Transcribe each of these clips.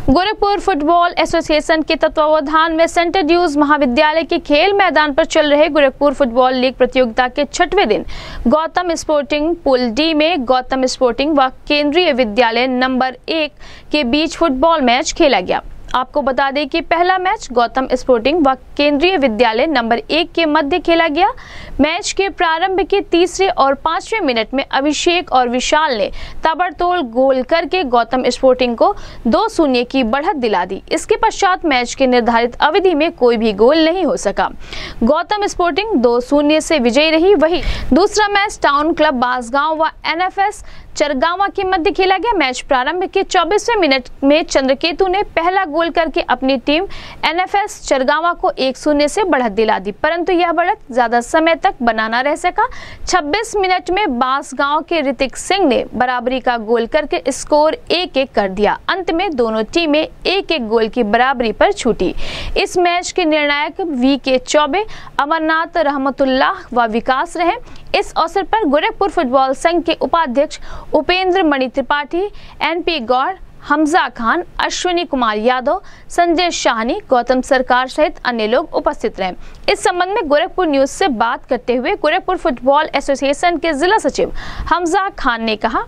Gorakhpur football association के तत्वावधान में सेंटर ड्यूज महाविद्यालय के खेल मैदान पर चल रहे गोरखपुर फुटबॉल लीग प्रतियोगिता के 6वें दिन गौतम स्पोर्टिंग पूल डी में गौतम स्पोर्टिंग व केंद्रीय विद्यालय नंबर 1 के बीच फुटबॉल मैच खेला गया। आपको बता दें कि पहला मैच गौतम स्पोर्टिंग व केंद्रीय विद्यालय नंबर 1 के मध्य खेला गया। मैच के प्रारंभ के तीसरे और 5वें मिनट में अभिषेक और विशाल ने ताबड़तोड़ गोल करके गौतम स्पोर्टिंग को 2-0 की बढ़त दिला दी। इसके पश्चात मैच के निर्धारित अवधि में कोई भी गोल नहीं हो सका। गौतम स्पोर्टिंग 2-0 से विजयी रही। वहीं दूसरा मैच टाउन क्लब बांसगांव व NFS चरगावा के मध्य खेला गया। मैच प्रारंभ के 24वें मिनट में चंद्रकेतु ने पहला गोल करके अपनी टीम NFS चरगावा को 1-0 से बढ़त दिला दी, परंतु यह बढ़त ज्यादा समय तक बना न रह सका। 26 मिनट में बांसगांव के ऋतिक सिंह ने बराबरी का गोल करके स्कोर 1-1 कर दिया। अंत में दोनों टीमें 1-1 गोल की बराबरी पर छूटी। इस मैच के निर्णायक VK चौबे, अमरनाथ रहमतुल्लाह व विकास रहे। इस अवसर पर गोरखपुर फुटबॉल संघ के उपाध्यक्ष उपेंद्र मणि त्रिपाठी, NP गौड़, हमजा खान, अश्विनी कुमार यादव, संजय शाहनी, गौतम सरकार सहित अन्य लोग उपस्थित रहे। इस संबंध में गोरखपुर न्यूज से बात करते हुए गोरखपुर फुटबॉल एसोसिएशन के जिला सचिव हमजा खान ने कहा,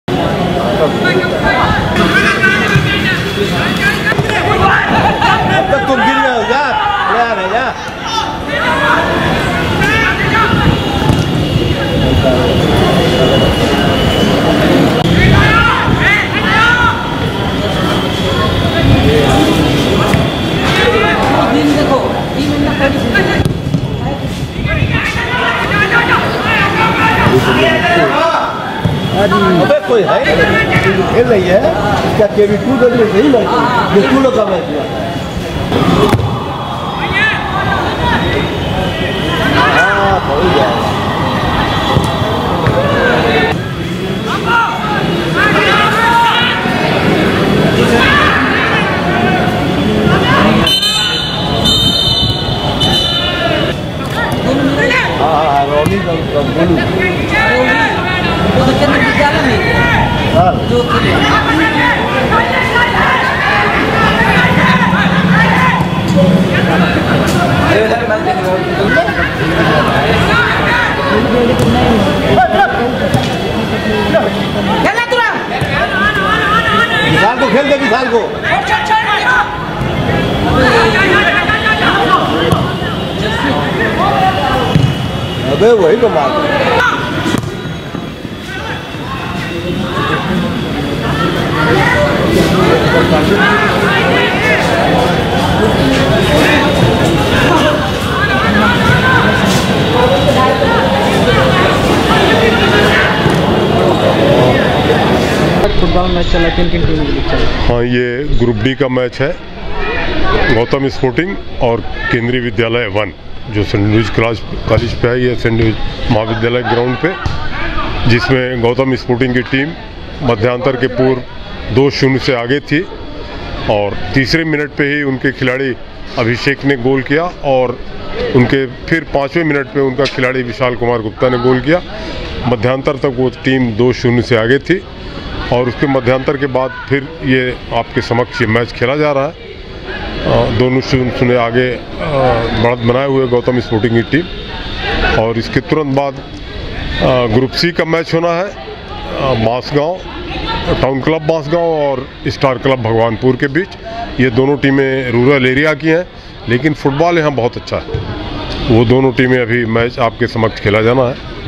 अबे कोई है खेल रही है क्या? KB2 नहीं लगती जो लोग का मैच हो गया। विशाल को खेल दे, विशाल को। अबे वही तो मार फुटबॉल मैच चला, किन टीम के बीच चला? हाँ, ये ग्रुप डी का मैच है। गौतम स्पोर्टिंग और केंद्रीय विद्यालय 1 जो सेंट लुइस कॉलेज पे है, ये सेंट लुइस महाविद्यालय ग्राउंड पे, जिसमें गौतम स्पोर्टिंग की टीम मध्यांतर के पूर्व 2-0 से आगे थी और तीसरे मिनट पे ही उनके खिलाड़ी अभिषेक ने गोल किया और उनके फिर 5वें मिनट पे उनका खिलाड़ी विशाल कुमार गुप्ता ने गोल किया। मध्यांतर तक वो टीम 2-0 से आगे थी और उसके मध्यांतर के बाद फिर ये आपके समक्ष ये मैच खेला जा रहा है। दोनों सुने आगे बढ़त बनाए हुए गौतम स्पोर्टिंग की टीम और इसके तुरंत बाद ग्रुप C का मैच होना है बांसगांव, टाउन क्लब बांसगांव और स्टार क्लब भगवानपुर के बीच। ये दोनों टीमें रूरल एरिया की हैं, लेकिन फुटबॉल यहाँ बहुत अच्छा है। वो दोनों टीमें अभी मैच आपके समक्ष खेला जाना है।